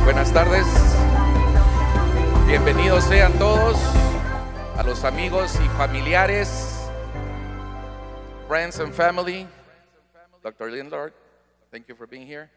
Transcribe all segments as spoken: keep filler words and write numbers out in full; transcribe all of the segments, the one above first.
Buenas tardes, bienvenidos sean todos, a los amigos y familiares, friends and family. doctor Lindlord, thank you for being here.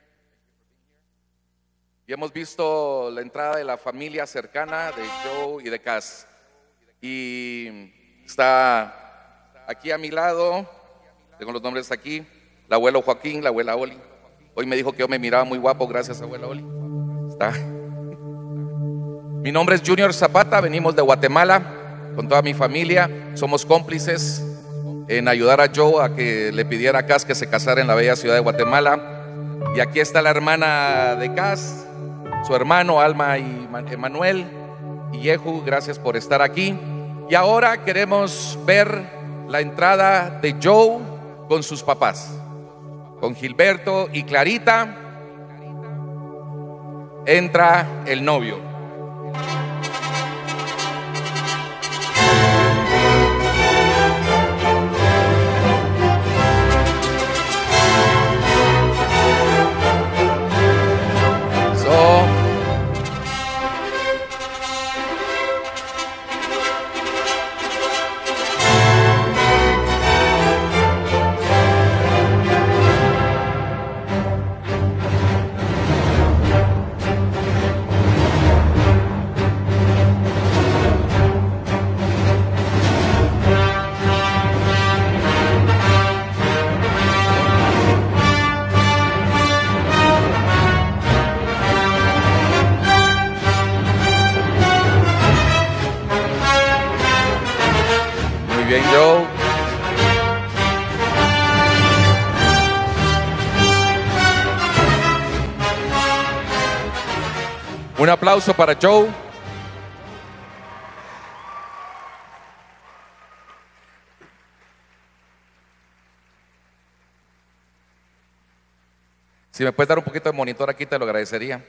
Y hemos visto la entrada de la familia cercana de Joe y de Cass. Y está aquí a mi lado, tengo los nombres aquí, el abuelo Joaquín, la abuela Oli. Hoy me dijo que yo me miraba muy guapo, gracias abuela Oli. Está. Mi nombre es Junior Zapata, venimos de Guatemala con toda mi familia, somos cómplices en ayudar a Joe a que le pidiera a Cass que se casara en la bella ciudad de Guatemala. Y aquí está la hermana de Cass, su hermano Alma y Emanuel y Yehu, gracias por estar aquí. Y ahora queremos ver la entrada de Joe con sus papás, con Gilberto y Clarita. Entra el novio. Bien, Joe. Un aplauso para Joe. Si me puedes dar un poquito de monitor aquí, te lo agradecería.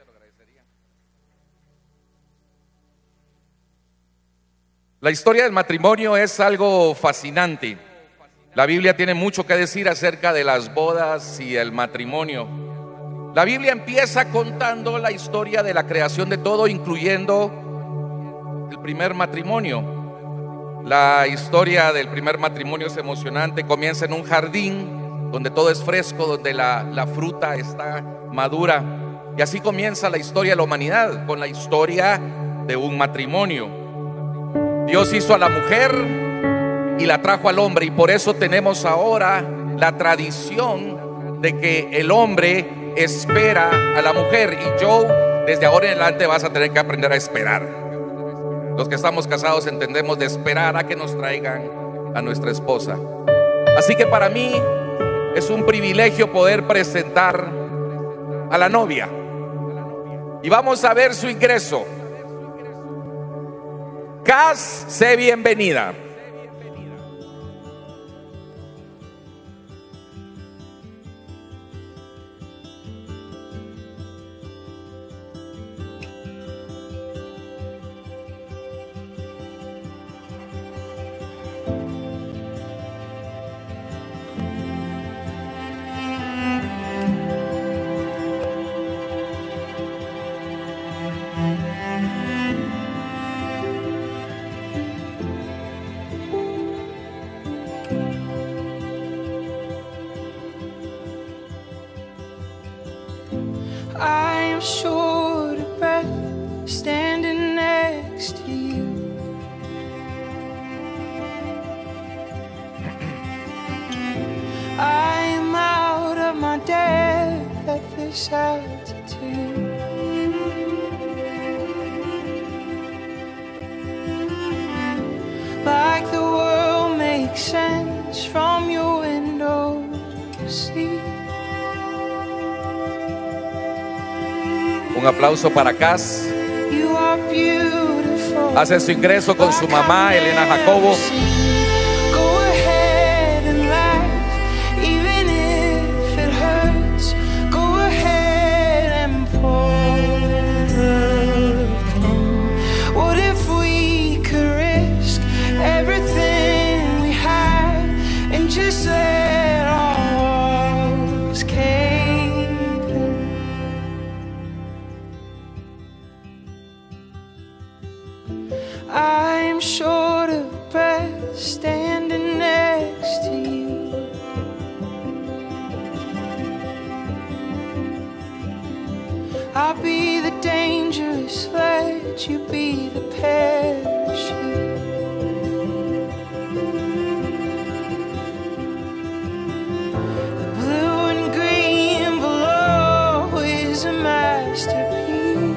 La historia del matrimonio es algo fascinante. La Biblia tiene mucho que decir acerca de las bodas y el matrimonio. La Biblia empieza contando la historia de la creación de todo, incluyendo el primer matrimonio. La historia del primer matrimonio es emocionante. Comienza en un jardín donde todo es fresco, donde la, la fruta está madura. Y así comienza la historia de la humanidad, con la historia de un matrimonio. Dios hizo a la mujer y la trajo al hombre, y por eso tenemos ahora la tradición de que el hombre espera a la mujer. Y Joe, desde ahora en adelante vas a tener que aprender a esperar. Los que estamos casados entendemos de esperar a que nos traigan a nuestra esposa. Así que para mí es un privilegio poder presentar a la novia. Y vamos a ver su ingreso. Cass, sé bienvenida. I am short of breath, standing next to you. I am out of my depth at this altitude. Like the world makes sense from your window seat. Un aplauso para Cass. Hace su ingreso con su mamá, Elena Jacobo. short of breath standing next to you. I'll be the dangerous sledge, you be the parachute. The blue and green below is a masterpiece.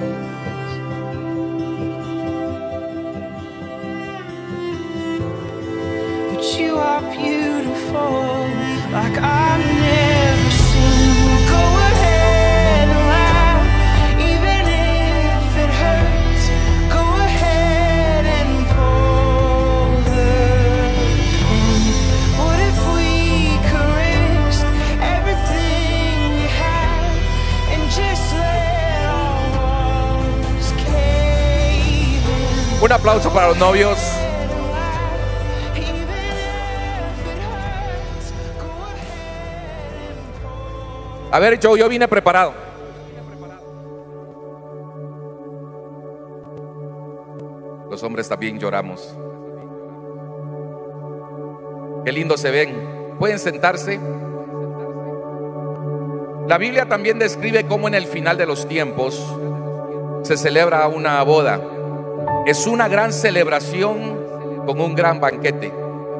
But you are beautiful like I've never seen. Go ahead and laugh, even if it hurts. Go ahead and pull the pin. What if we could risk everything we have and just let our walls cave in? Un aplauso para los novios. A ver, Joe, yo vine preparado. Los hombres también lloramos. Qué lindo se ven. ¿Pueden sentarse? La Biblia también describe cómo en el final de los tiempos se celebra una boda. Es una gran celebración con un gran banquete.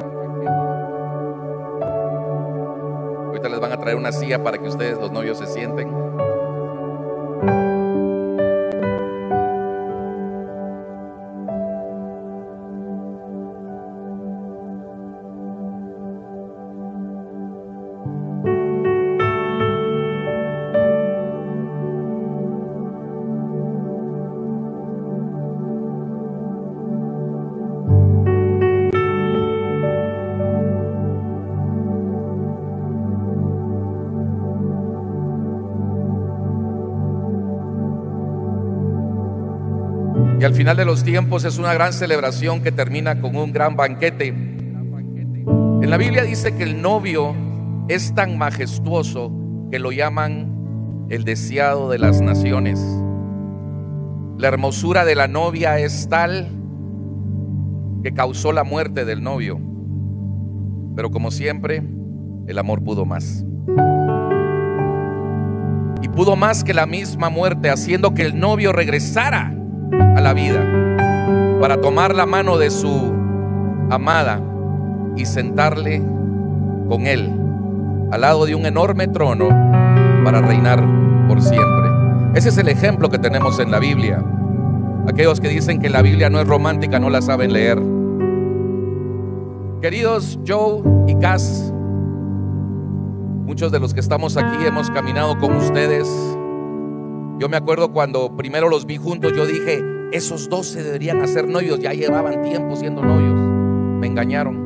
Ahorita les van a traer una silla para que ustedes, los novios, se sienten. Y al final de los tiempos es una gran celebración que termina con un gran banquete. En la Biblia dice que el novio es tan majestuoso que lo llaman el deseado de las naciones. La hermosura de la novia es tal que causó la muerte del novio. Pero como siempre, el amor pudo más. Y pudo más que la misma muerte, haciendo que el novio regresara a la vida para tomar la mano de su amada y sentarle con él al lado de un enorme trono para reinar por siempre. Ese es el ejemplo que tenemos en la Biblia. Aquellos que dicen que la Biblia no es romántica no la saben leer. Queridos Joe y Cass, muchos de los que estamos aquí hemos caminado con ustedes. Yo me acuerdo cuando primero los vi juntos, yo dije, esos dos se deberían hacer novios. Ya llevaban tiempo siendo novios. Me engañaron.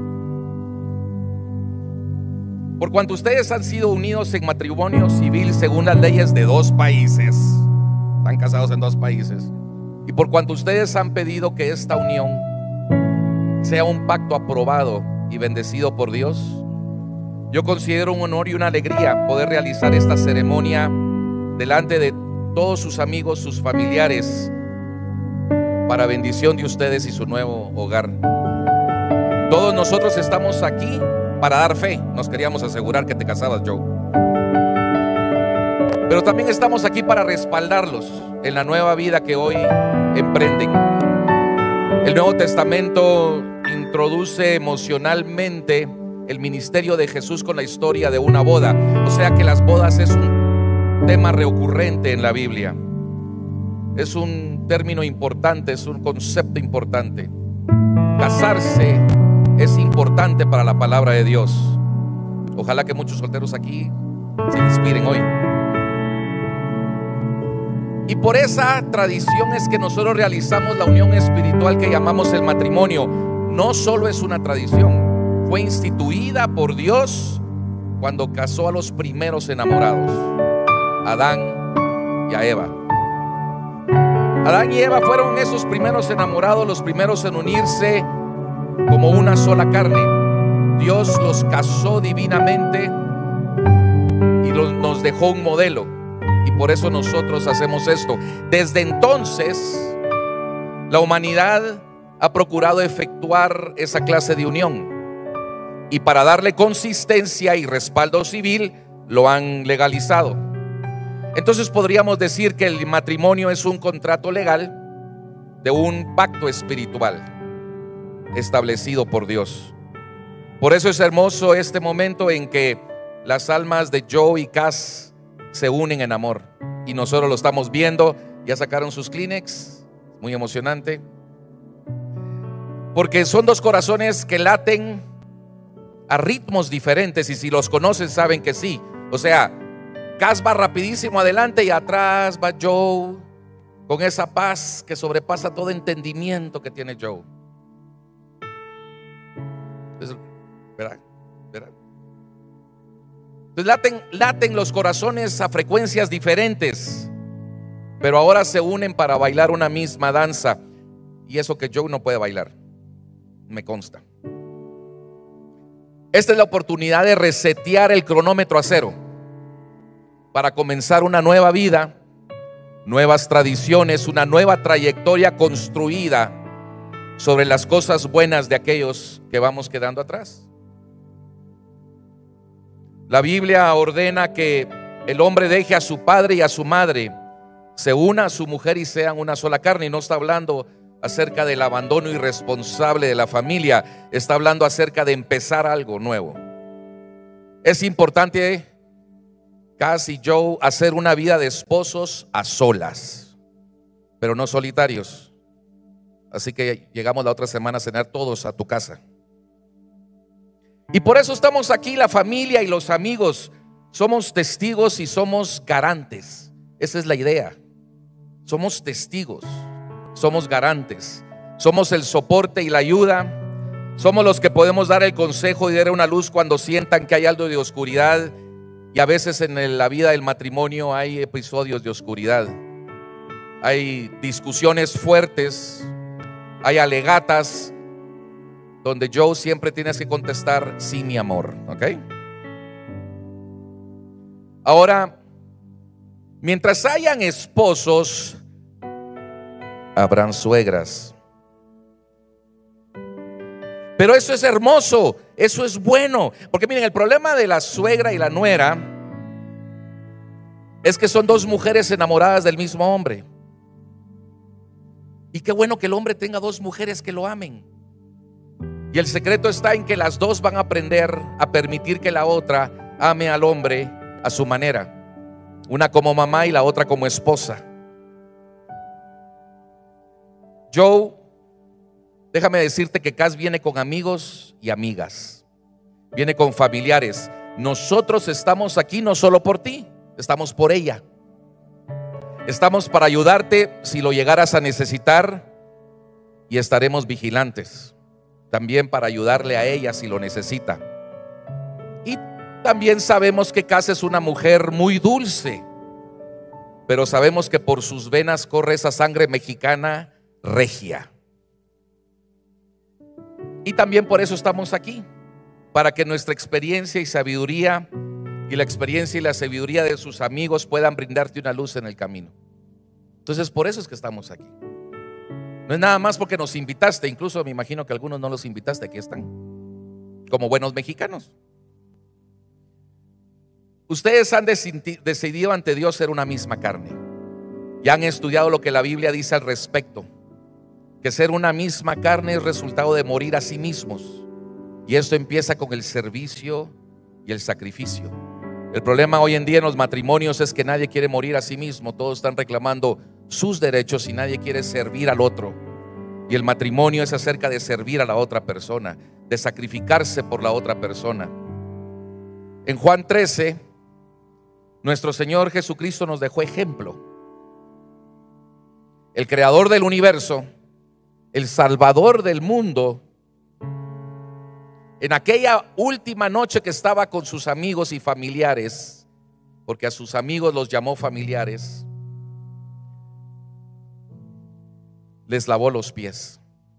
Por cuanto ustedes han sido unidos en matrimonio civil según las leyes de dos países, están casados en dos países, y por cuanto ustedes han pedido que esta unión sea un pacto aprobado y bendecido por Dios, yo considero un honor y una alegría poder realizar esta ceremonia delante de todos sus amigos, sus familiares, para bendición de ustedes y su nuevo hogar. Todos nosotros estamos aquí para dar fe. Nos queríamos asegurar que te casabas, Joe. Pero también estamos aquí para respaldarlos en la nueva vida que hoy emprenden. El Nuevo Testamento introduce emocionalmente el ministerio de Jesús con la historia de una boda. O sea que las bodas es un tema recurrente en la Biblia. Es un término importante, es un concepto importante. Casarse es importante para la palabra de Dios. Ojalá que muchos solteros aquí se inspiren hoy. Y por esa tradición es que nosotros realizamos la unión espiritual que llamamos el matrimonio. No solo es una tradición, fue instituida por Dios cuando casó a los primeros enamorados, Adán y a Eva. Adán y Eva fueron esos primeros enamorados, los primeros en unirse como una sola carne. Dios los casó divinamente y los, nos dejó un modelo, y por eso nosotros hacemos esto. Desde entonces la humanidad ha procurado efectuar esa clase de unión, y para darle consistencia y respaldo civil lo han legalizado. Entonces podríamos decir que el matrimonio es un contrato legal de un pacto espiritual establecido por Dios. Por eso es hermoso este momento en que las almas de Joe y Cass se unen en amor, y nosotros lo estamos viendo. Ya sacaron sus Kleenex, muy emocionante, porque son dos corazones que laten a ritmos diferentes, y si los conocen saben que sí. O sea, Cass va rapidísimo adelante y atrás va Joe con esa paz que sobrepasa todo entendimiento que tiene Joe. Entonces, ¿verdad? ¿verdad? Entonces laten, laten los corazones a frecuencias diferentes, pero ahora se unen para bailar una misma danza, y eso que Joe no puede bailar, me consta. Esta es la oportunidad de resetear el cronómetro a cero para comenzar una nueva vida, nuevas tradiciones, una nueva trayectoria construida sobre las cosas buenas de aquellos que vamos quedando atrás. La Biblia ordena que el hombre deje a su padre y a su madre, se una a su mujer y sean una sola carne. Y no está hablando acerca del abandono irresponsable de la familia, está hablando acerca de empezar algo nuevo. Es importante, Cass y Joe, hacer una vida de esposos a solas, pero no solitarios. Así que llegamos la otra semana a cenar todos a tu casa. Y por eso estamos aquí, la familia y los amigos. Somos testigos y somos garantes. Esa es la idea. Somos testigos, somos garantes, somos el soporte y la ayuda. Somos los que podemos dar el consejo y dar una luz cuando sientan que hay algo de oscuridad. Y a veces en la vida del matrimonio hay episodios de oscuridad, hay discusiones fuertes, hay alegatas donde Joe siempre tienes que contestar: sí, mi amor, ¿ok? Ahora, mientras hayan esposos, habrán suegras. Pero eso es hermoso, eso es bueno, porque miren, el problema de la suegra y la nuera es que son dos mujeres enamoradas del mismo hombre. Y qué bueno que el hombre tenga dos mujeres que lo amen. Y el secreto está en que las dos van a aprender a permitir que la otra ame al hombre a su manera, una como mamá y la otra como esposa. Joe, déjame decirte que Cass viene con amigos y amigas, viene con familiares. Nosotros estamos aquí no solo por ti, estamos por ella. Estamos para ayudarte si lo llegaras a necesitar, y estaremos vigilantes también para ayudarle a ella si lo necesita. Y también sabemos que Cass es una mujer muy dulce, pero sabemos que por sus venas corre esa sangre mexicana regia. Y también por eso estamos aquí, para que nuestra experiencia y sabiduría y la experiencia y la sabiduría de sus amigos puedan brindarte una luz en el camino. Entonces por eso es que estamos aquí. No es nada más porque nos invitaste, incluso me imagino que algunos no los invitaste, aquí están, como buenos mexicanos. Ustedes han decidido ante Dios ser una misma carne, y han estudiado lo que la Biblia dice al respecto, que ser una misma carne es resultado de morir a sí mismos, y esto empieza con el servicio y el sacrificio. El problema hoy en día en los matrimonios es que nadie quiere morir a sí mismo, todos están reclamando sus derechos y nadie quiere servir al otro. Y el matrimonio es acerca de servir a la otra persona, de sacrificarse por la otra persona. En Juan trece, nuestro Señor Jesucristo nos dejó ejemplo. El creador del universo, el salvador del mundo, en aquella última noche que estaba con sus amigos y familiares, porque a sus amigos los llamó familiares, les lavó los pies.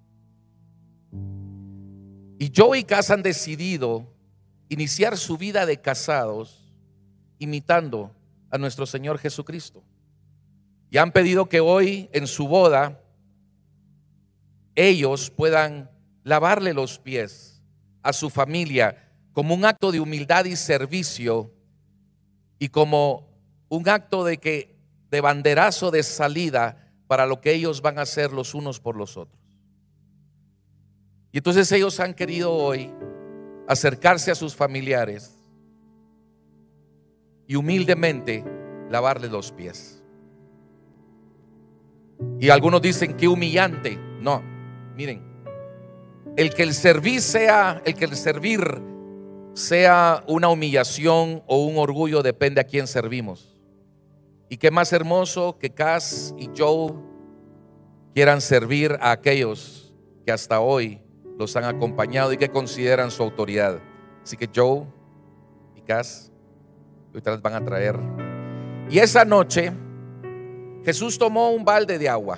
Y Joe y Cass han decidido iniciar su vida de casados imitando a nuestro Señor Jesucristo. Y han pedido que hoy en su boda ellos puedan lavarle los pies a su familia como un acto de humildad y servicio, y como un acto de que de banderazo de salida para lo que ellos van a hacer los unos por los otros. Y entonces ellos han querido hoy acercarse a sus familiares y humildemente lavarle los pies. Y algunos dicen que humillante. No, miren, el que el servir sea, el que el servir sea una humillación o un orgullo depende a quién servimos. Y qué más hermoso que Cass y Joe quieran servir a aquellos que hasta hoy los han acompañado y que consideran su autoridad. Así que Joe y Cass ahorita las van a traer. Y esa noche Jesús tomó un balde de agua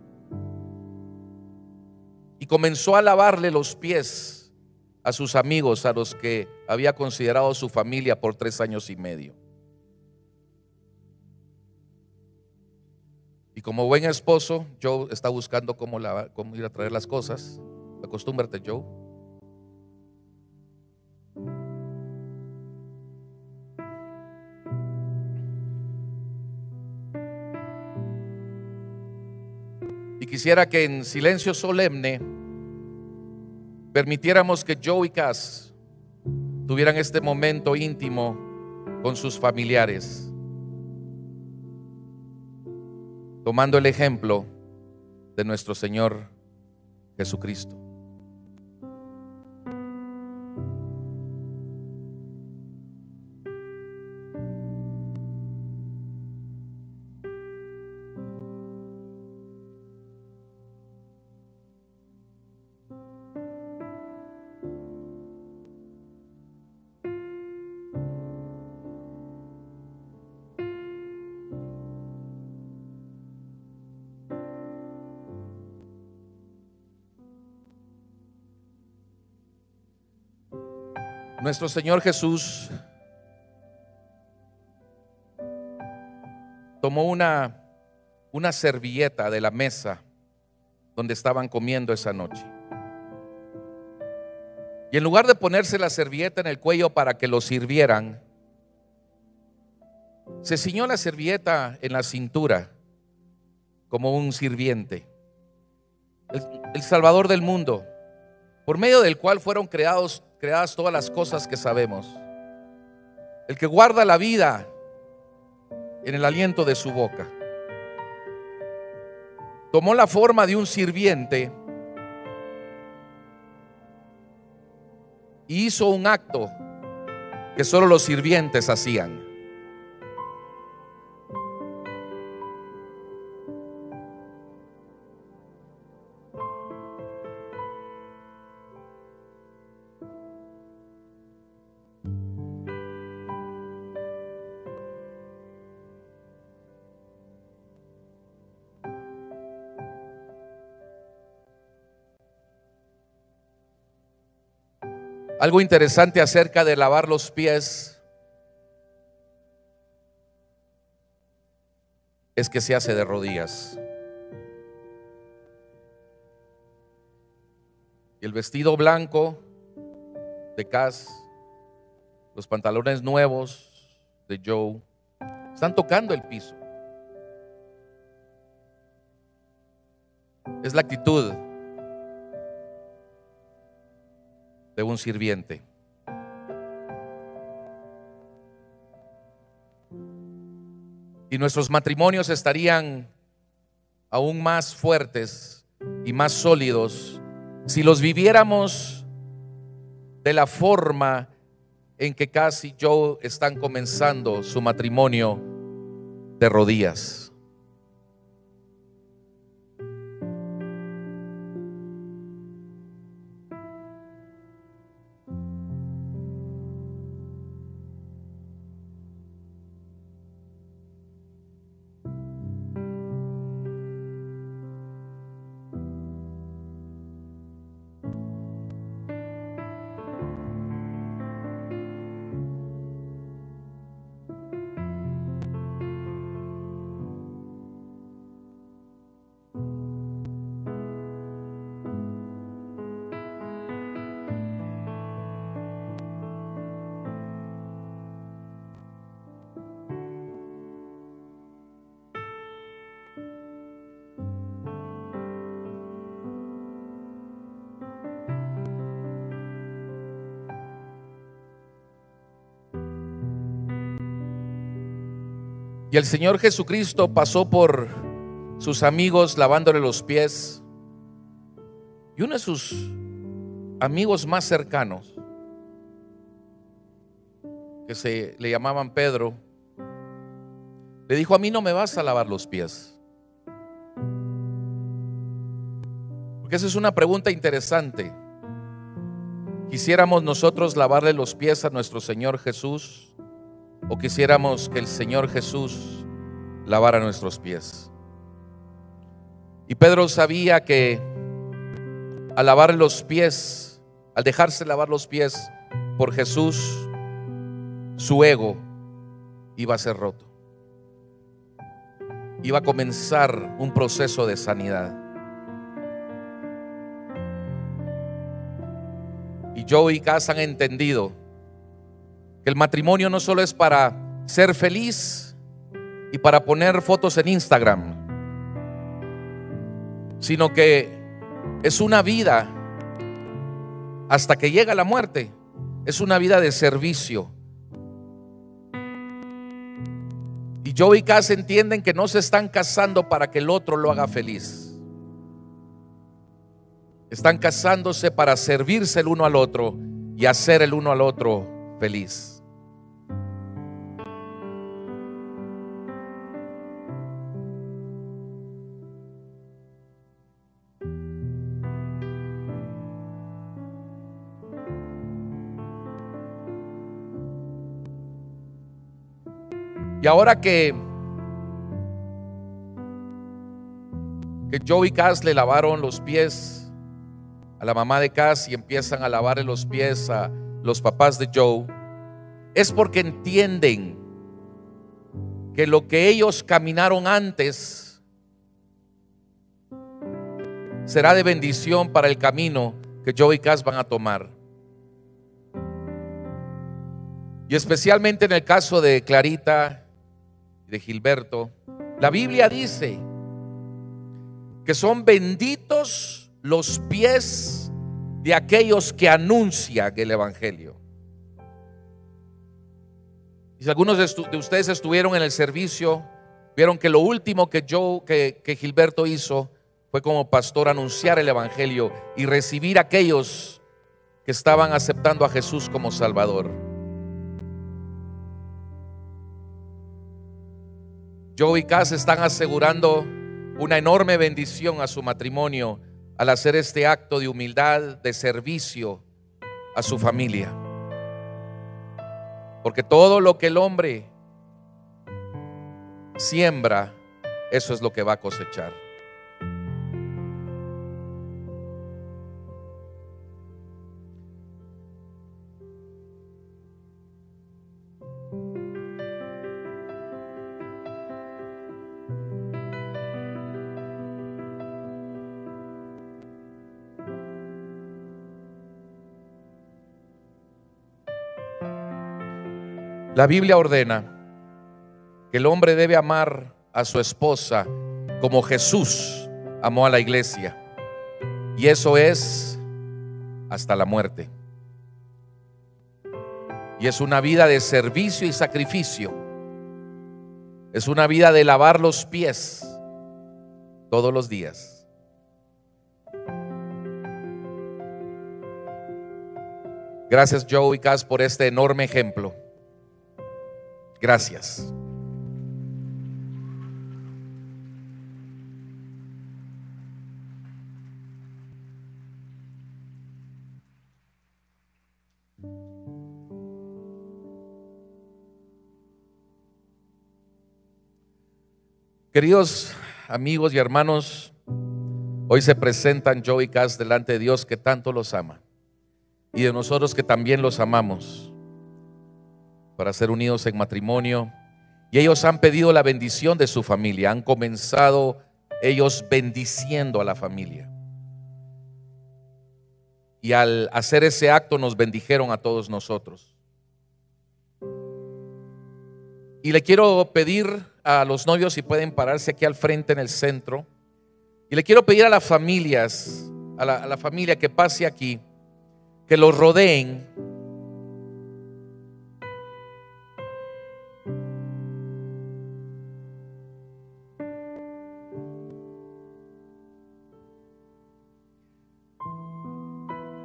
y comenzó a lavarle los pies a sus amigos, a los que había considerado su familia por tres años y medio. Y como buen esposo, Joe está buscando cómo, lavar, cómo ir a traer las cosas. Acostúmbrate, Joe. Y quisiera que en silencio solemne permitiéramos que Joe y Cass tuvieran este momento íntimo con sus familiares, tomando el ejemplo de nuestro Señor Jesucristo. Nuestro Señor Jesús tomó una, una servilleta de la mesa donde estaban comiendo esa noche, y en lugar de ponerse la servilleta en el cuello para que lo sirvieran, se ciñó la servilleta en la cintura como un sirviente. El, el Salvador del mundo, por medio del cual fueron creados creadas todas las cosas que sabemos, el que guarda la vida en el aliento de su boca, tomó la forma de un sirviente y hizo un acto que solo los sirvientes hacían. Algo interesante acerca de lavar los pies es que se hace de rodillas. Y el vestido blanco de Cass, los pantalones nuevos de Joe, están tocando el piso. Es la actitud de un sirviente. Y nuestros matrimonios estarían aún más fuertes y más sólidos si los viviéramos de la forma en que Cass y Joe están comenzando su matrimonio, de rodillas. Y el Señor Jesucristo pasó por sus amigos lavándole los pies. Y uno de sus amigos más cercanos, que se le llamaban Pedro, le dijo: a mí no me vas a lavar los pies. Porque esa es una pregunta interesante. ¿Quisiéramos nosotros lavarle los pies a nuestro Señor Jesús, o quisiéramos que el Señor Jesús lavara nuestros pies? Y Pedro sabía que al lavar los pies, al dejarse lavar los pies por Jesús, su ego iba a ser roto. Iba a comenzar un proceso de sanidad. Y Joe y Kaz han entendido que el matrimonio no solo es para ser feliz y para poner fotos en Instagram, sino que es una vida hasta que llega la muerte. Es una vida de servicio. Y Joe y Kaz entienden que no se están casando para que el otro lo haga feliz. Están casándose para servirse el uno al otro y hacer el uno al otro feliz. Y ahora que, que Joe y Kaz le lavaron los pies a la mamá de Kaz y empiezan a lavarle los pies a los papás de Joe, es porque entienden que lo que ellos caminaron antes será de bendición para el camino que Joe y Kaz van a tomar. Y especialmente en el caso de Clarita y de Gilberto, la Biblia dice que son benditos los pies de aquellos que anuncian el evangelio. Y si algunos de, de ustedes estuvieron en el servicio, vieron que lo último que yo que, que Gilberto hizo fue como pastor anunciar el evangelio y recibir a aquellos que estaban aceptando a Jesús como Salvador. Joe y Kaz están asegurando una enorme bendición a su matrimonio al hacer este acto de humildad, de servicio a su familia. Porque todo lo que el hombre siembra, eso es lo que va a cosechar. La Biblia ordena que el hombre debe amar a su esposa como Jesús amó a la iglesia, y eso es hasta la muerte. Y es una vida de servicio y sacrificio. Es una vida de lavar los pies todos los días. Gracias, Joe y Kaz, por este enorme ejemplo. Gracias. Queridos amigos y hermanos, hoy se presentan Joe y Kaz delante de Dios, que tanto los ama, y de nosotros que también los amamos, para ser unidos en matrimonio. Y ellos han pedido la bendición de su familia. Han comenzado ellos bendiciendo a la familia, y al hacer ese acto nos bendijeron a todos nosotros. Y le quiero pedir a los novios si pueden pararse aquí al frente en el centro, y le quiero pedir a las familias, a la, a la familia que pase aquí, que los rodeen.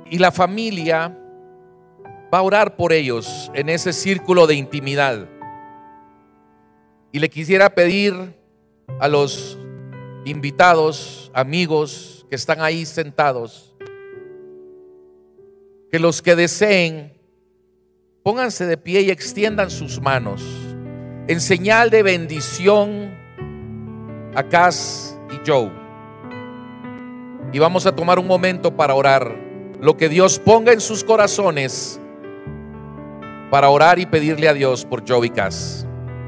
Y la familia va a orar por ellos en ese círculo de intimidad. Y le quisiera pedir a los invitados, amigos que están ahí sentados, que los que deseen pónganse de pie y extiendan sus manos en señal de bendición a Cass y Joe. Y vamos a tomar un momento para orar lo que Dios ponga en sus corazones, para orar y pedirle a Dios por Joe y Cass.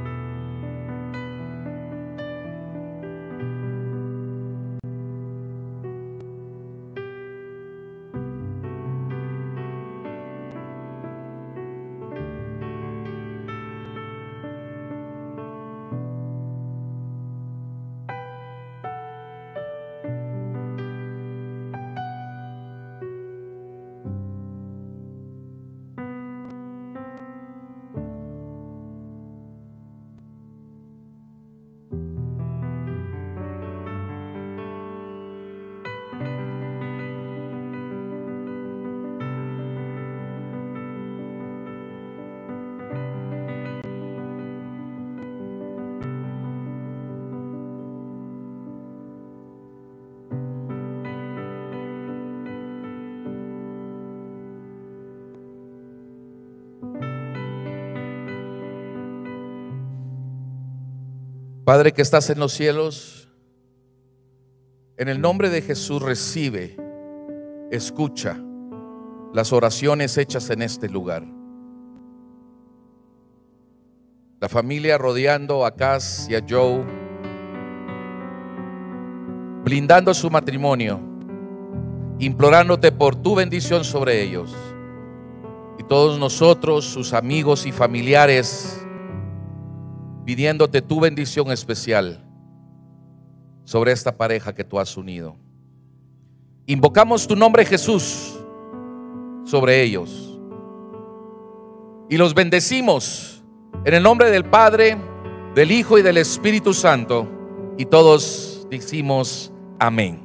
Padre que estás en los cielos, en el nombre de Jesús recibe, escucha las oraciones hechas en este lugar. La familia rodeando a Cass y a Joe, blindando su matrimonio, implorándote por tu bendición sobre ellos. Y todos nosotros, sus amigos y familiares, pidiéndote tu bendición especial sobre esta pareja que tú has unido. Invocamos tu nombre, Jesús, sobre ellos y los bendecimos en el nombre del Padre, del Hijo y del Espíritu Santo, y todos decimos amén.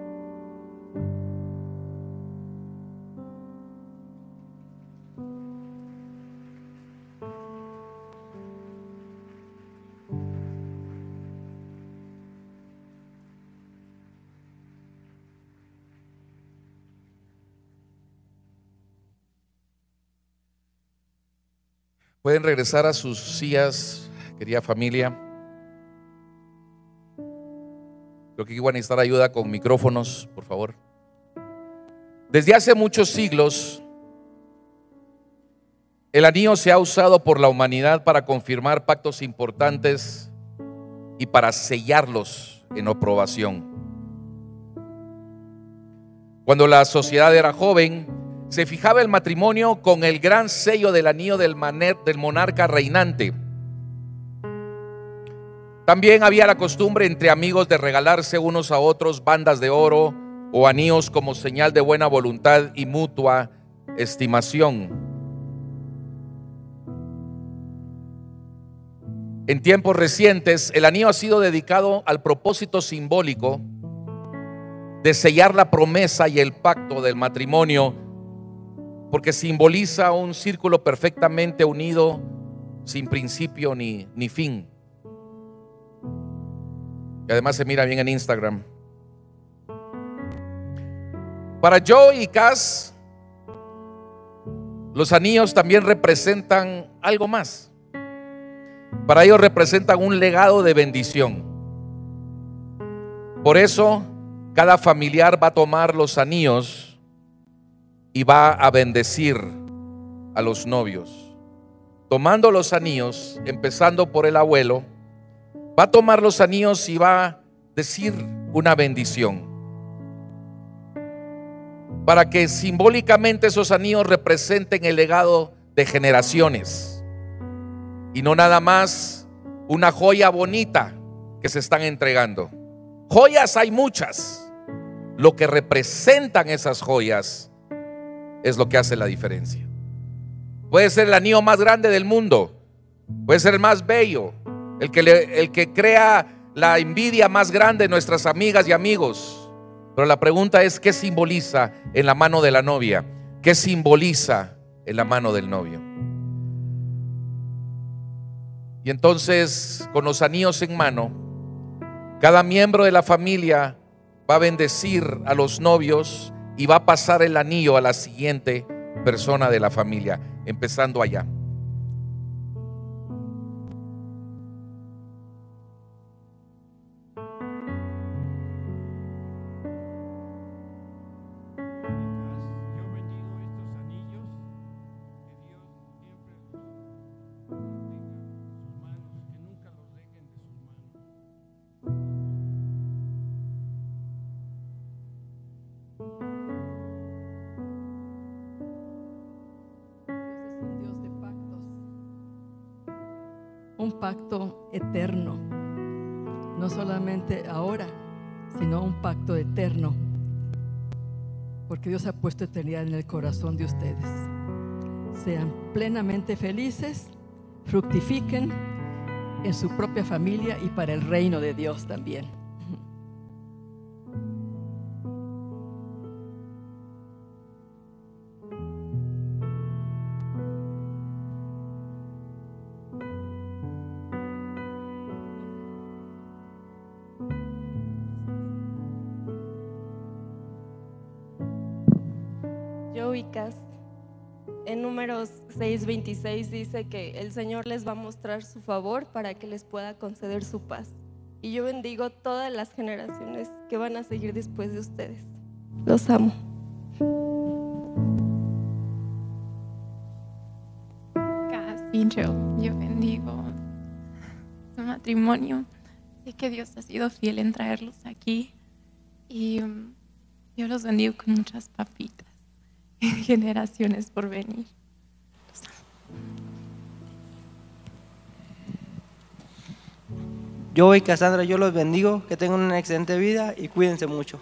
Pueden regresar a sus sillas, querida familia. Creo que iban a necesitar ayuda con micrófonos, por favor. Desde hace muchos siglos, el anillo se ha usado por la humanidad para confirmar pactos importantes y para sellarlos en aprobación. Cuando la sociedad era joven, se fijaba el matrimonio con el gran sello del anillo del, manet, del monarca reinante. También había la costumbre entre amigos de regalarse unos a otros bandas de oro o anillos como señal de buena voluntad y mutua estimación. En tiempos recientes, el anillo ha sido dedicado al propósito simbólico de sellar la promesa y el pacto del matrimonio, porque simboliza un círculo perfectamente unido, sin principio ni, ni fin. Y además se mira bien en Instagram. Para Joe y Cass, los anillos también representan algo más. Para ellos representan un legado de bendición. Por eso, cada familiar va a tomar los anillos y va a bendecir a los novios. Tomando los anillos, empezando por el abuelo, va a tomar los anillos y va a decir una bendición, para que simbólicamente esos anillos representen el legado de generaciones y no nada más una joya bonita que se están entregando. Joyas hay muchas, lo que representan esas joyas es lo que hace la diferencia. Puede ser el anillo más grande del mundo, puede ser el más bello, el que, le, el que crea la envidia más grande de nuestras amigas y amigos, Pero la pregunta es, ¿qué simboliza en la mano de la novia? ¿Qué simboliza en la mano del novio? Y entonces, con los anillos en mano, cada miembro de la familia va a bendecir a los novios y va a pasar el anillo a la siguiente persona de la familia, empezando allá. Un pacto eterno, no solamente ahora, sino un pacto eterno, porque Dios ha puesto eternidad en el corazón de ustedes. Sean plenamente felices, fructifiquen en su propia familia y para el reino de Dios también. Joe y Cass, en Números seis veintiséis dice que el Señor les va a mostrar su favor para que les pueda conceder su paz. Y yo bendigo todas las generaciones que van a seguir después de ustedes. Los amo. Cass y Joe, yo bendigo su matrimonio. Sé que Dios ha sido fiel en traerlos aquí y um, yo los bendigo con muchas papitas en generaciones por venir. Yo y Cassandra, yo los bendigo, que tengan una excelente vida y cuídense mucho.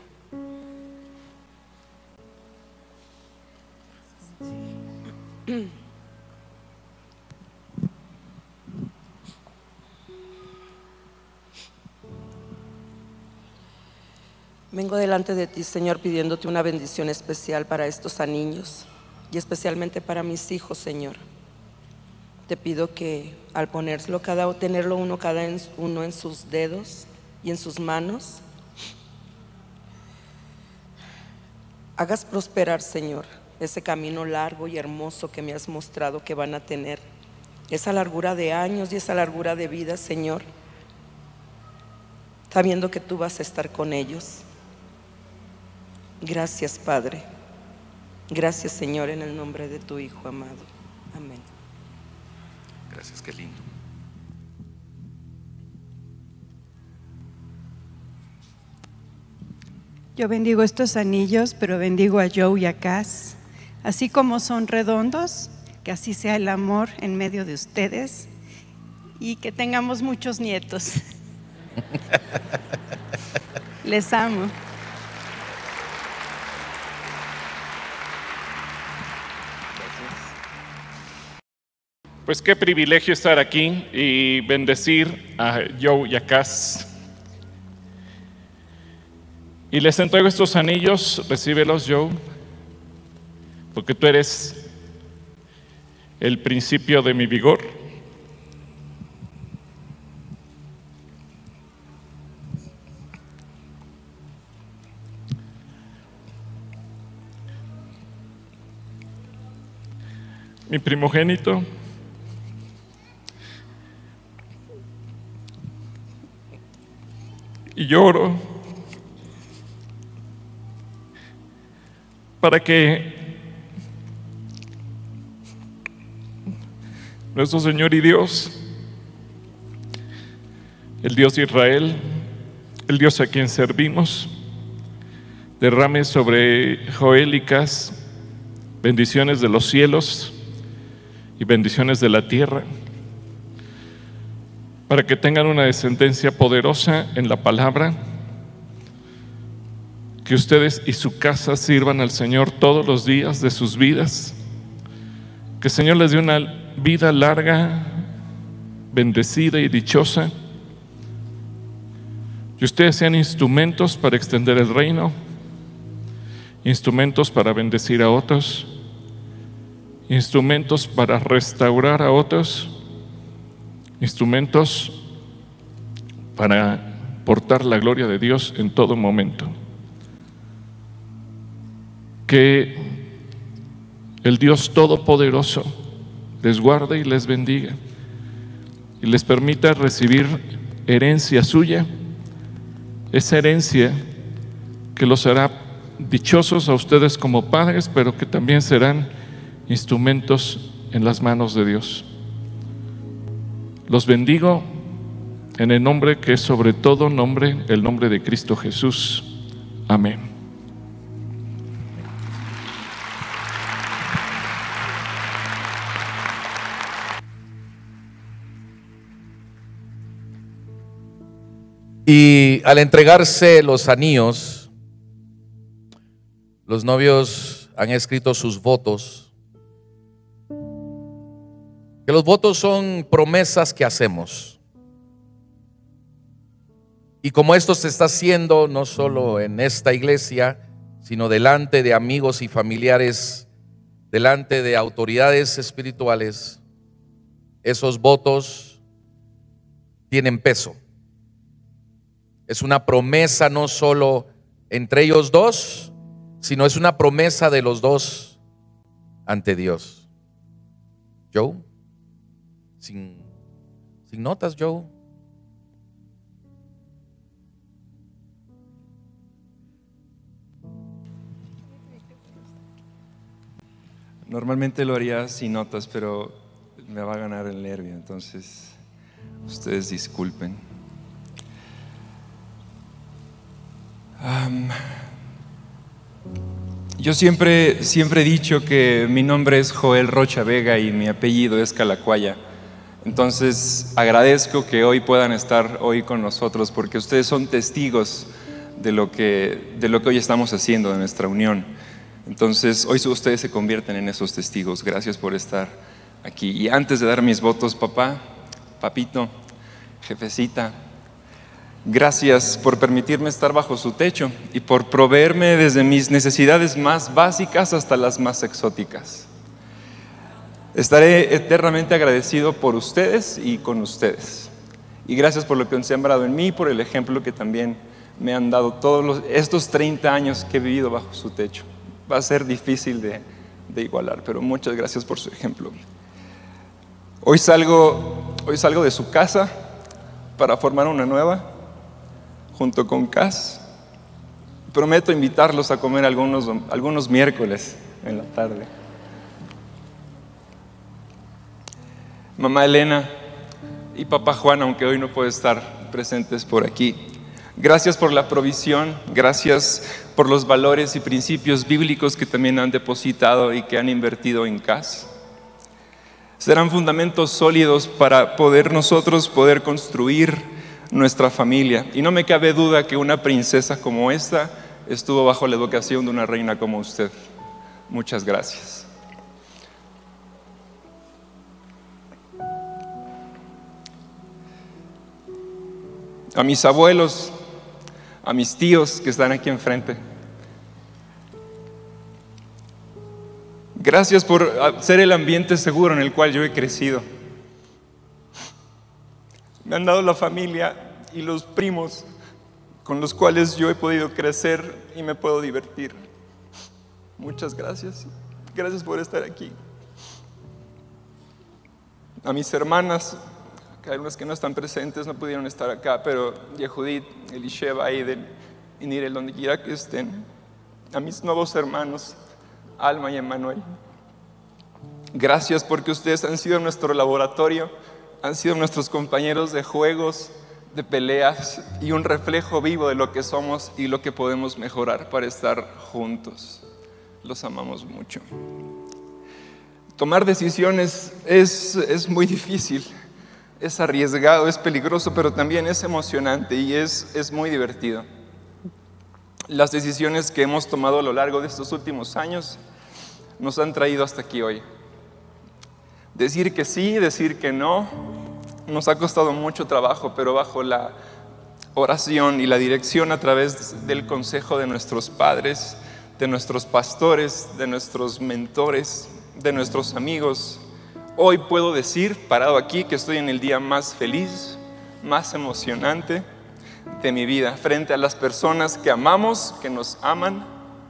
Vengo delante de ti, Señor, pidiéndote una bendición especial para estos niños y especialmente para mis hijos, Señor. Te pido que al ponerlo cada, tenerlo uno cada en, uno en sus dedos y en sus manos, hagas prosperar, Señor, ese camino largo y hermoso que me has mostrado que van a tener, esa largura de años y esa largura de vida, Señor, sabiendo que tú vas a estar con ellos. Gracias, Padre. Gracias, Señor, en el nombre de tu Hijo amado. Amén. Gracias, qué lindo. Yo bendigo estos anillos, pero bendigo a Joe y a Cass. Así como son redondos, que así sea el amor en medio de ustedes y que tengamos muchos nietos. Les amo. Pues qué privilegio estar aquí y bendecir a Joe y a Cass. Y les entrego estos anillos, recíbelos, Joe, porque tú eres el principio de mi vigor. Mi primogénito. Y lloro para que nuestro Señor y Dios, el Dios de Israel, el Dios a quien servimos, derrame sobre Joel y Cass bendiciones de los cielos y bendiciones de la tierra, para que tengan una descendencia poderosa en la palabra, que ustedes y su casa sirvan al Señor todos los días de sus vidas, que el Señor les dé una vida larga, bendecida y dichosa, y ustedes sean instrumentos para extender el reino instrumentos para bendecir a otros, instrumentos para restaurar a otros, instrumentos para portar la gloria de Dios en todo momento. Que el Dios Todopoderoso les guarde y les bendiga y les permita recibir herencia suya, esa herencia que los hará dichosos a ustedes como padres, pero que también serán instrumentos en las manos de Dios. Los bendigo en el nombre que es sobre todo nombre, el nombre de Cristo Jesús. Amén. Y al entregarse los anillos, los novios han escrito sus votos. Que los votos son promesas que hacemos. Y como esto se está haciendo no solo en esta iglesia, sino delante de amigos y familiares, delante de autoridades espirituales, esos votos tienen peso. Es una promesa no solo entre ellos dos, sino es una promesa de los dos ante Dios. Joe, sin, sin notas, Joe. Normalmente lo haría sin notas, pero me va a ganar el nervio, entonces ustedes disculpen. Um, yo siempre, siempre he dicho que mi nombre es Joel Rocha Vega y mi apellido es Calacuaya. Entonces agradezco que hoy puedan estar hoy con nosotros, porque ustedes son testigos de lo que, de lo que hoy estamos haciendo en nuestra unión. Entonces hoy ustedes se convierten en esos testigos. Gracias por estar aquí. Y antes de dar mis votos, papá, papito, jefecita, gracias por permitirme estar bajo su techo y por proveerme desde mis necesidades más básicas hasta las más exóticas. Estaré eternamente agradecido por ustedes y con ustedes. Y gracias por lo que han sembrado en mí y por el ejemplo que también me han dado todos los, estos treinta años que he vivido bajo su techo. Va a ser difícil de, de igualar, pero muchas gracias por su ejemplo. Hoy salgo, hoy salgo de su casa para formar una nueva, junto con Cas. Prometo invitarlos a comer algunos, algunos miércoles en la tarde. Mamá Elena y papá Juan, aunque hoy no puede estar presentes por aquí, gracias por la provisión, gracias por los valores y principios bíblicos que también han depositado y que han invertido en Cas. Serán fundamentos sólidos para poder nosotros poder construir nuestra familia. Y no me cabe duda que una princesa como esta estuvo bajo la educación de una reina como usted. Muchas gracias. A mis abuelos, a mis tíos que están aquí enfrente, gracias por ser el ambiente seguro en el cual yo he crecido. Me han dado la familia y los primos con los cuales yo he podido crecer y me puedo divertir. Muchas gracias. Gracias por estar aquí. A mis hermanas, que algunas que no están presentes no pudieron estar acá, pero Yehudit, Elisheva, Aiden y Nirel, donde quiera que estén. A mis nuevos hermanos, Alma y Emmanuel. Gracias porque ustedes han sido nuestro laboratorio, han sido nuestros compañeros de juegos, de peleas y un reflejo vivo de lo que somos y lo que podemos mejorar para estar juntos. Los amamos mucho. Tomar decisiones es, es muy difícil, es arriesgado, es peligroso, pero también es emocionante y es, es muy divertido. Las decisiones que hemos tomado a lo largo de estos últimos años nos han traído hasta aquí hoy. Decir que sí, decir que no, nos ha costado mucho trabajo, pero bajo la oración y la dirección a través del consejo de nuestros padres, de nuestros pastores, de nuestros mentores, de nuestros amigos. Hoy puedo decir, parado aquí, que estoy en el día más feliz, más emocionante de mi vida, frente a las personas que amamos, que nos aman,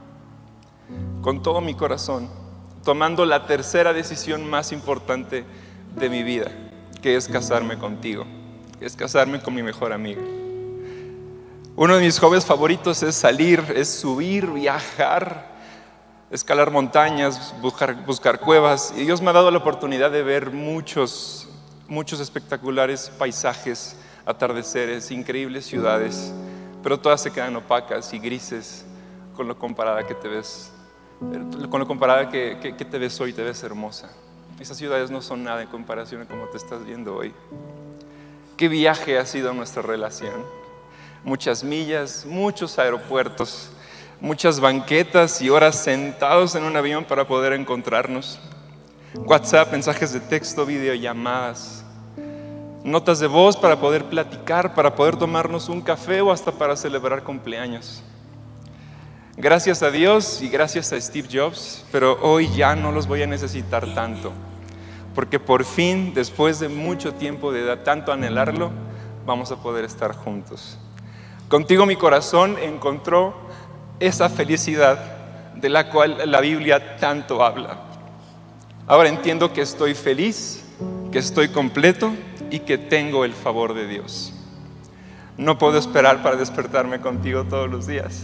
con todo mi corazón, tomando la tercera decisión más importante de mi vida, que es casarme contigo, que es casarme con mi mejor amiga. Uno de mis hobbies favoritos es salir, es subir, viajar, escalar montañas, buscar, buscar cuevas, y Dios me ha dado la oportunidad de ver muchos, muchos espectaculares paisajes, atardeceres, increíbles ciudades, pero todas se quedan opacas y grises con lo comparada que te ves, con lo comparada que, que, que te ves hoy, te ves hermosa. Esas ciudades no son nada en comparación a cómo te estás viendo hoy. ¿Qué viaje ha sido nuestra relación? Muchas millas, muchos aeropuertos, muchas banquetas y horas sentados en un avión para poder encontrarnos. WhatsApp, mensajes de texto, videollamadas, notas de voz para poder platicar, para poder tomarnos un café o hasta para celebrar cumpleaños. Gracias a Dios y gracias a Steve Jobs, pero hoy ya no los voy a necesitar tanto, porque por fin, después de mucho tiempo de tanto anhelarlo, vamos a poder estar juntos. Contigo mi corazón encontró esa felicidad de la cual la Biblia tanto habla. Ahora entiendo que estoy feliz, que estoy completo y que tengo el favor de Dios. No puedo esperar para despertarme contigo todos los días.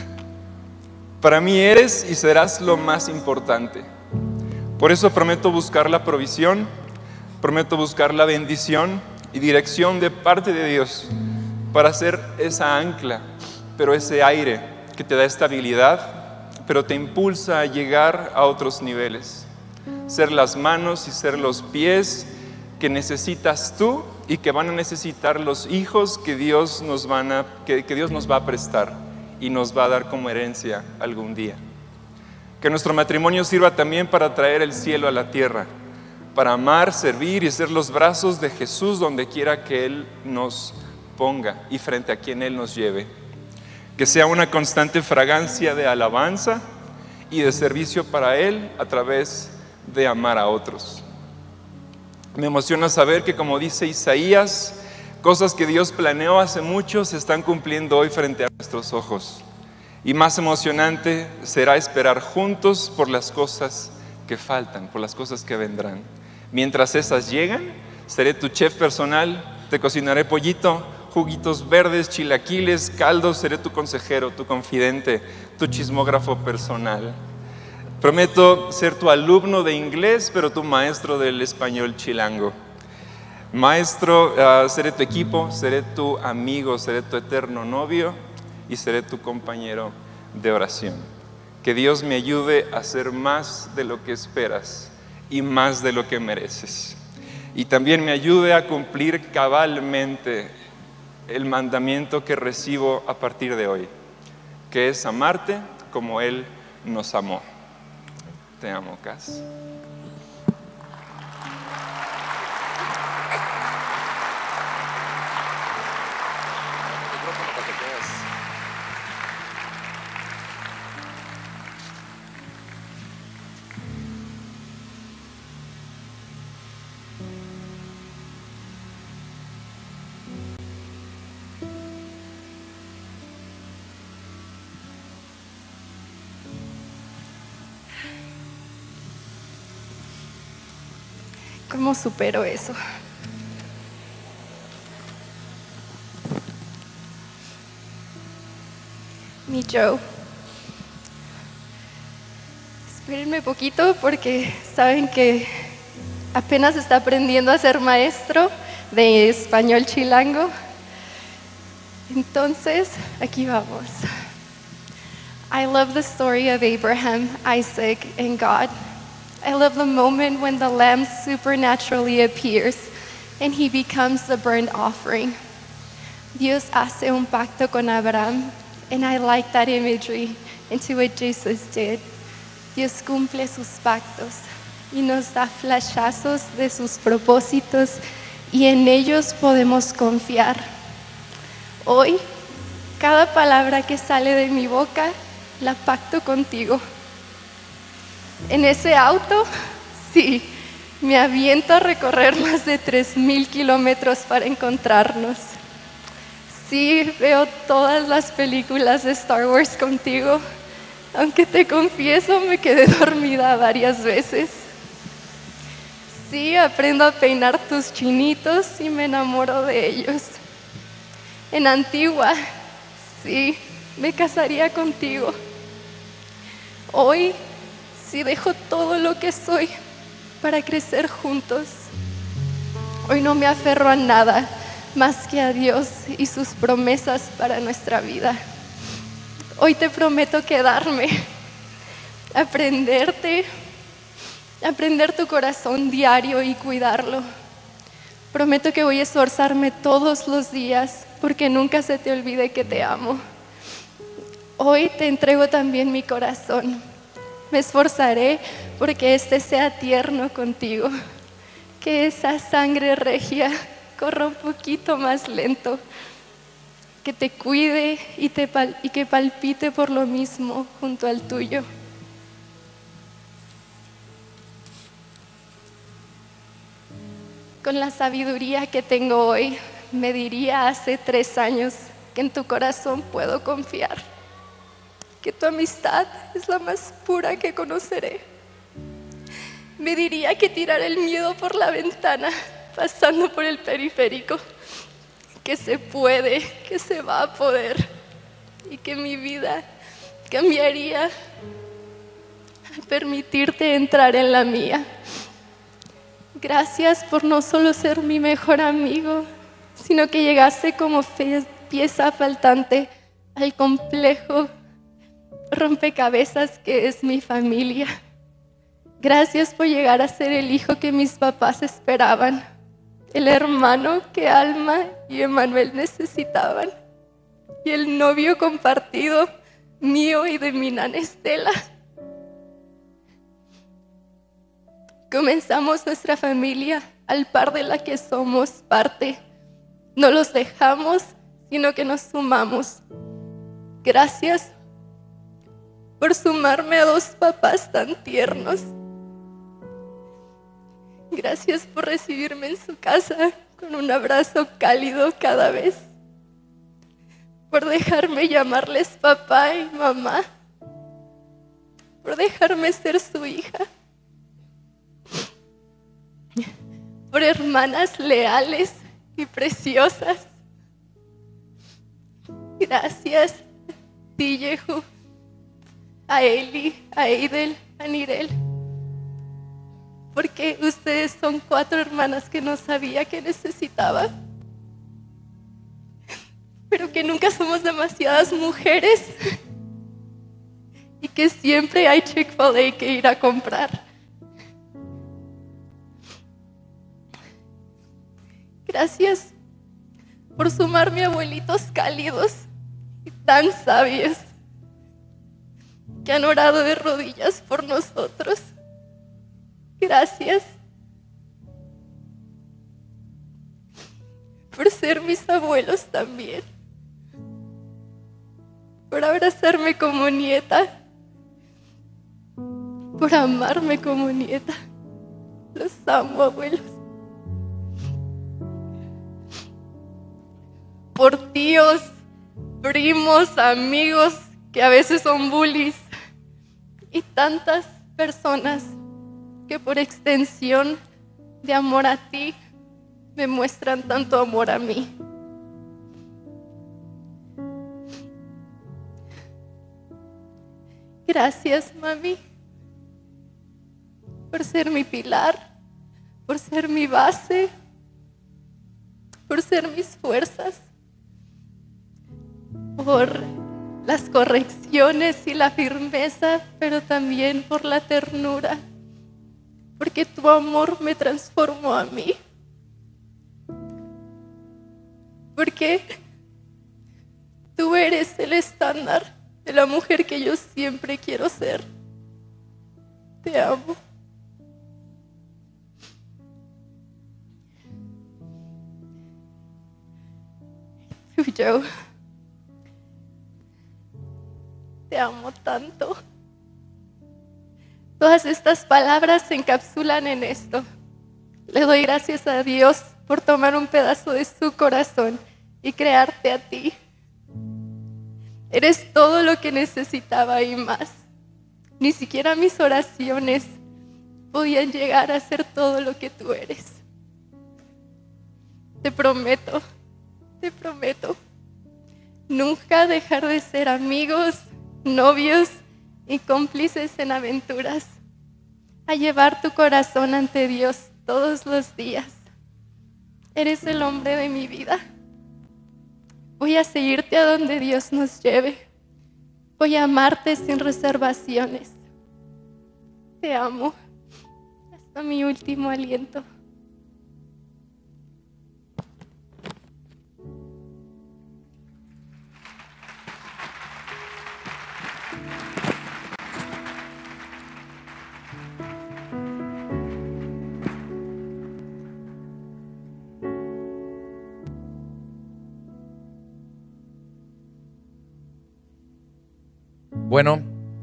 Para mí eres y serás lo más importante. Por eso prometo buscar la provisión, prometo buscar la bendición y dirección de parte de Dios para ser esa ancla, pero ese aire que te da estabilidad, pero te impulsa a llegar a otros niveles. Ser las manos y ser los pies que necesitas tú y que van a necesitar los hijos que Dios nos, van a, que, que Dios nos va a prestar y nos va a dar como herencia algún día. Que nuestro matrimonio sirva también para traer el cielo a la tierra, para amar, servir y ser los brazos de Jesús donde quiera que Él nos ponga y frente a quien Él nos lleve. Que sea una constante fragancia de alabanza y de servicio para Él a través de amar a otros. Me emociona saber que, como dice Isaías, cosas que Dios planeó hace mucho se están cumpliendo hoy frente a nuestros ojos. Y más emocionante será esperar juntos por las cosas que faltan, por las cosas que vendrán. Mientras esas llegan, seré tu chef personal, te cocinaré pollito, juguitos verdes, chilaquiles, caldos, seré tu consejero, tu confidente, tu chismógrafo personal. Prometo ser tu alumno de inglés, pero tu maestro del español chilango. Maestro, uh, seré tu equipo, seré tu amigo, seré tu eterno novio y seré tu compañero de oración. Que Dios me ayude a ser más de lo que esperas y más de lo que mereces. Y también me ayude a cumplir cabalmente el mandamiento que recibo a partir de hoy, que es amarte como Él nos amó. Te amo, Cas. ¿Cómo supero eso? Mi Joe. Espérenme poquito porque saben que apenas está aprendiendo a ser maestro de español chilango. Entonces, aquí vamos. I love the story of Abraham, Isaac, and God. I love the moment when the lamb supernaturally appears and he becomes the burnt offering. Dios hace un pacto con Abraham, and I like that imagery into what Jesus did. Dios cumple sus pactos y nos da flashazos de sus propósitos y en ellos podemos confiar. Hoy, cada palabra que sale de mi boca la pacto contigo. En ese auto, sí, me aviento a recorrer más de tres mil kilómetros para encontrarnos. Sí, veo todas las películas de Star Wars contigo, aunque te confieso me quedé dormida varias veces. Sí, aprendo a peinar tus chinitos y me enamoro de ellos. En Antigua, sí, me casaría contigo. Hoy, sí, dejo todo lo que soy para crecer juntos. Hoy no me aferro a nada más que a Dios y sus promesas para nuestra vida. Hoy te prometo quedarme, aprenderte, aprender tu corazón diario y cuidarlo. Prometo que voy a esforzarme todos los días porque nunca se te olvide que te amo. Hoy te entrego también mi corazón. Me esforzaré porque este sea tierno contigo, que esa sangre regia corra un poquito más lento, que te cuide y, te pal- y que palpite por lo mismo junto al tuyo. Con la sabiduría que tengo hoy, me diría hace tres años que en tu corazón puedo confiar, que tu amistad es la más pura que conoceré. Me diría que tirar el miedo por la ventana, pasando por el periférico, que se puede, que se va a poder y que mi vida cambiaría al permitirte entrar en la mía. Gracias por no solo ser mi mejor amigo, sino que llegaste como fe- pieza faltante al complejo rompecabezas que es mi familia. Gracias por llegar a ser el hijo que mis papás esperaban, el hermano que Alma y Emanuel necesitaban, y el novio compartido mío y de mi nana Estela. Comenzamos nuestra familia al par de la que somos parte. No los dejamos, sino que nos sumamos. Gracias por sumarme a dos papás tan tiernos. Gracias por recibirme en su casa con un abrazo cálido cada vez. Por dejarme llamarles papá y mamá. Por dejarme ser su hija. Por hermanas leales y preciosas. Gracias a ti, Yehu, a Eli, a Eidel, a Nirel, porque ustedes son cuatro hermanas que no sabía que necesitaba, pero que nunca somos demasiadas mujeres y que siempre hay Chick-fil-A que ir a comprar. Gracias por sumarme a abuelitos cálidos y tan sabios que han orado de rodillas por nosotros. Gracias por ser mis abuelos también, por abrazarme como nieta, por amarme como nieta. Los amo, abuelos. Por tíos, primos, amigos que a veces son bullies y tantas personas que por extensión de amor a ti me muestran tanto amor a mí. Gracias, mami, por ser mi pilar, por ser mi base, por ser mis fuerzas, por las correcciones y la firmeza, pero también por la ternura, porque tu amor me transformó a mí, porque tú eres el estándar de la mujer que yo siempre quiero ser. Te amo. Tú, Joe. te amo tanto. Todas estas palabras se encapsulan en esto. Le doy gracias a Dios por tomar un pedazo de su corazón y crearte a ti. Eres todo lo que necesitaba y más. Ni siquiera mis oraciones podían llegar a ser todo lo que tú eres. Te prometo, te prometo, nunca dejar de ser amigos, novios y cómplices en aventuras. A llevar tu corazón ante Dios todos los días. Eres el hombre de mi vida. Voy a seguirte a donde Dios nos lleve. Voy a amarte sin reservaciones. Te amo hasta mi último aliento. Bueno,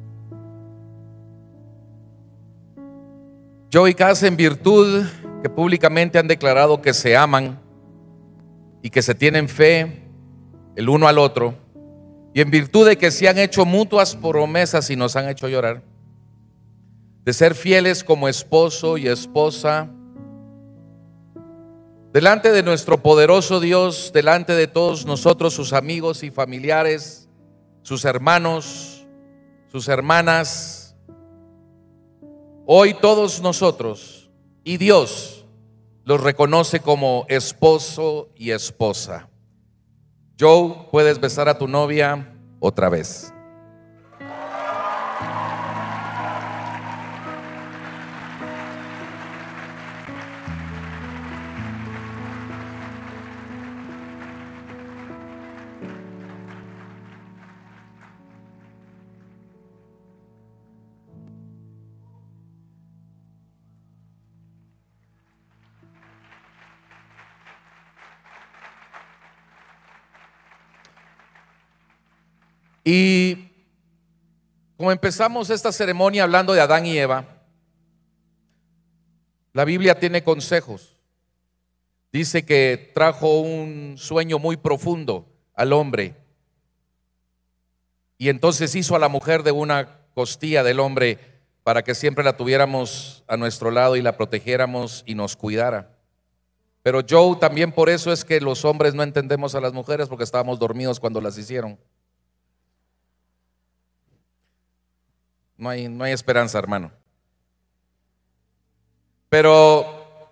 Joe y Cass, en virtud que públicamente han declarado que se aman y que se tienen fe el uno al otro, y en virtud de que se han hecho mutuas promesas y nos han hecho llorar, de ser fieles como esposo y esposa, delante de nuestro poderoso Dios, delante de todos nosotros, sus amigos y familiares, sus hermanos, sus hermanas, hoy todos nosotros y Dios los reconoce como esposo y esposa. Joe, puedes besar a tu novia otra vez. Y como empezamos esta ceremonia hablando de Adán y Eva, la Biblia tiene consejos. Dice que trajo un sueño muy profundo al hombre y entonces hizo a la mujer de una costilla del hombre para que siempre la tuviéramos a nuestro lado y la protegiéramos y nos cuidara. Pero Joe, también por eso es que los hombres no entendemos a las mujeres, porque estábamos dormidos cuando las hicieron. No hay, no hay esperanza, hermano. Pero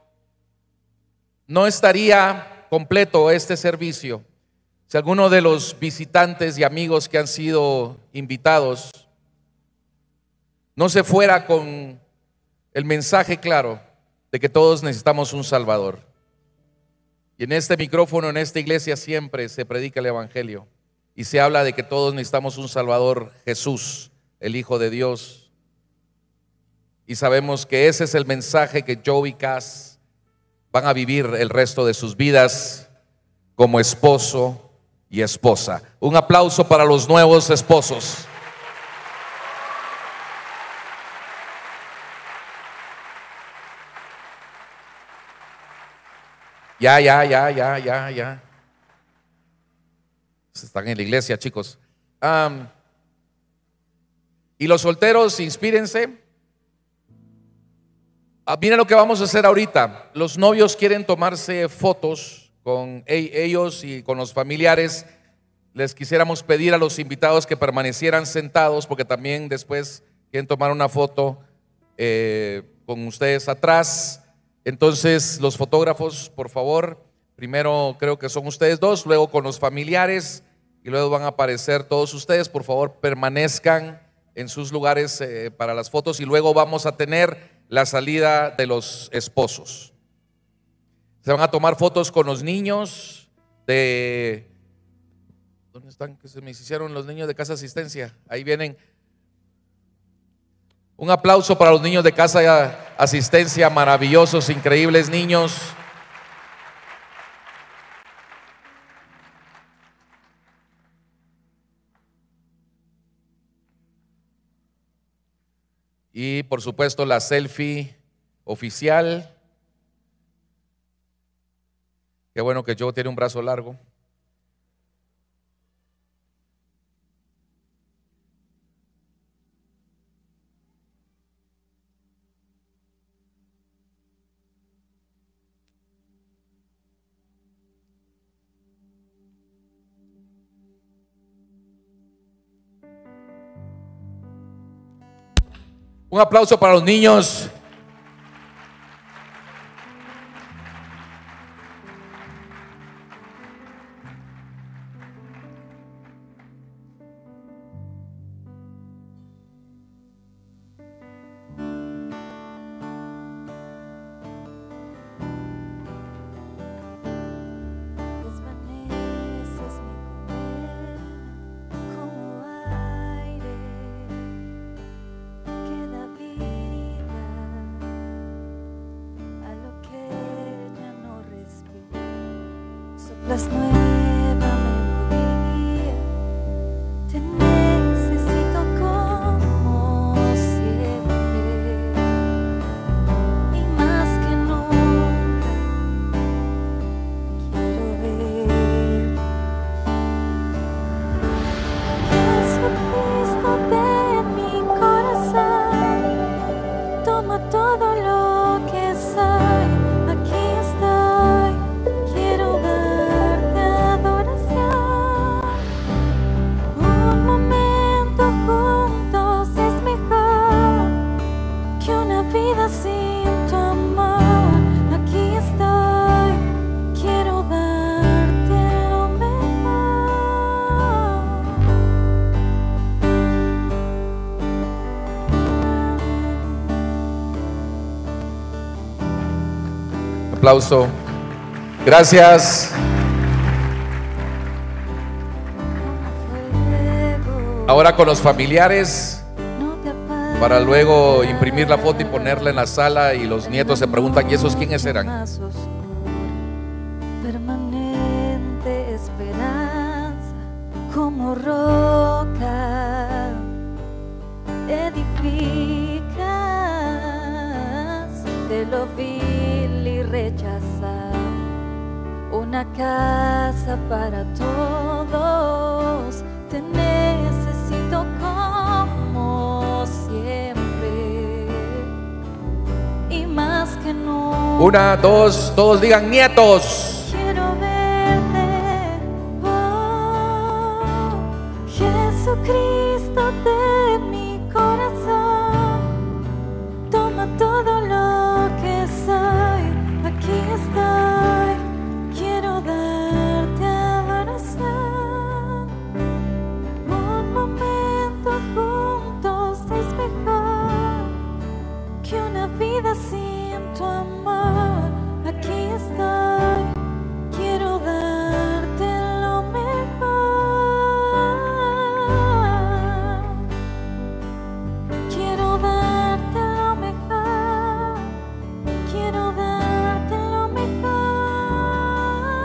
no estaría completo este servicio si alguno de los visitantes y amigos que han sido invitados no se fuera con el mensaje claro de que todos necesitamos un Salvador. Y en este micrófono, en esta iglesia, siempre se predica el Evangelio y se habla de que todos necesitamos un Salvador, Jesús, el Hijo de Dios. Y sabemos que ese es el mensaje que Joe y Cass van a vivir el resto de sus vidas como esposo y esposa. Un aplauso para los nuevos esposos. Ya, ya, ya, ya, ya, ya. Están en la iglesia, chicos. Um, y los solteros, inspírense. Ah, miren lo que vamos a hacer ahorita. Los novios quieren tomarse fotos con ellos y con los familiares. Les quisiéramos pedir a los invitados que permanecieran sentados, porque también después quieren tomar una foto eh, con ustedes atrás. Entonces, los fotógrafos, por favor, primero creo que son ustedes dos, luego con los familiares y luego van a aparecer todos ustedes. Por favor, permanezcan en sus lugares eh, para las fotos, y luego vamos a tener la salida de los esposos. Se van a tomar fotos con los niños de... ¿Dónde están? Que se me hicieron los niños de Casa Asistencia. Ahí vienen. Un aplauso para los niños de Casa Asistencia, maravillosos, increíbles niños. Y por supuesto la selfie oficial. Qué bueno que Joe tiene un brazo largo. Un aplauso para los niños. Las nueva melodía, te necesito como siempre y más que nunca quiero ver Jesucristo de mi corazón, toma todo lo que soy, aquí estoy, quiero ver. Sin tu amor, aquí estoy, quiero darte lo mejor. Aplauso. Gracias. Ahora con los familiares, para luego imprimir la foto y ponerla en la sala, y los nietos se preguntan: ¿y esos quiénes eran? Permanente esperanza, como roca edificas de lo vil y rechazar, una casa para todos. Te necesito como siempre y más que nunca. Una, dos, todos digan nietos. Quiero verte, oh, Jesucristo de mi corazón, toma todo lo que soy, aquí estoy, quiero darte adoración. Un momento juntos es mejor que una vida sin tu amor. Aquí estoy, quiero darte lo mejor. Quiero darte lo mejor. Quiero darte lo mejor.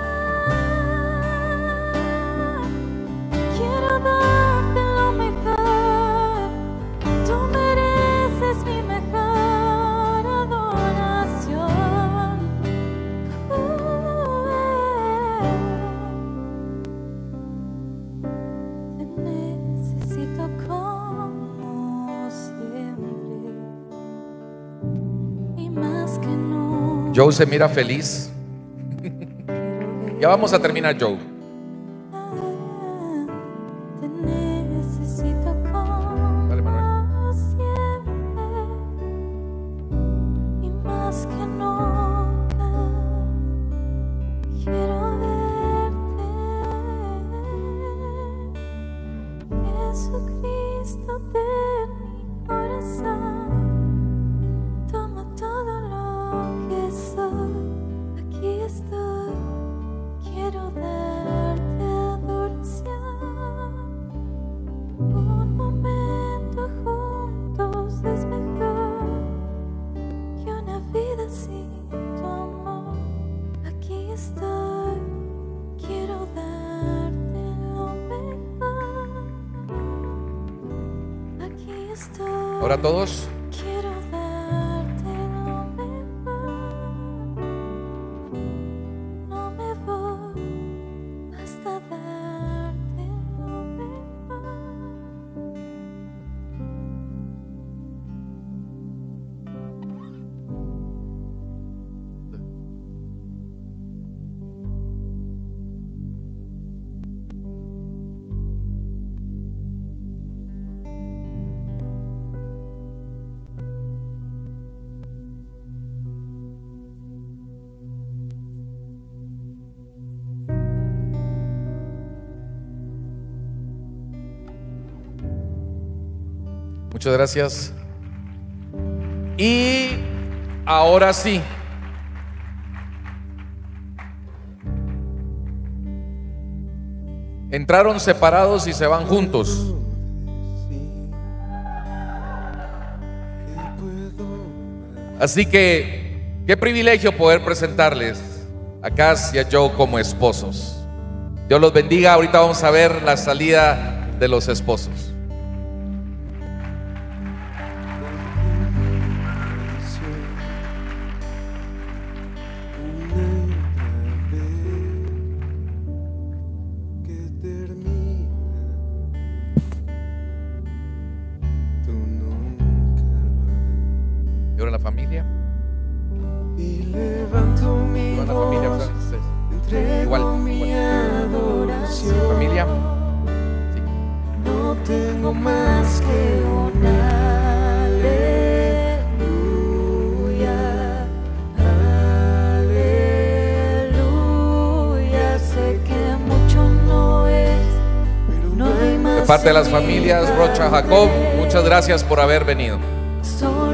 Quiero darte lo mejor. Tú mereces mi mejor adoración. Uh, te necesito como siempre y más que nunca. Joe se mira feliz. Ya vamos a terminar, Joe. Te necesito como Dale, Manuel. siempre y más que nunca quiero verte. Jesucristo de mi corazón, toma todo lo que soy, aquí estoy, quiero darte aquí estoy. Ahora todos. Quiero darte lo mejor. No me voy hasta darte lo mejor. Muchas gracias. Y ahora sí. Entraron separados y se van juntos. Así que, qué privilegio poder presentarles a Cass y a Joe como esposos. Dios los bendiga. Ahorita vamos a ver la salida de los esposos. Y ahora la familia. Y levanto mi Igual la familia, voz, ustedes. entrego Igual, mi igual. adoración. Familia. No tengo más que un aleluya, aleluya. Sé que mucho no es, no hay más. De parte de las en mi familias Rocha, Jacob, muchas gracias por haber venido. Solo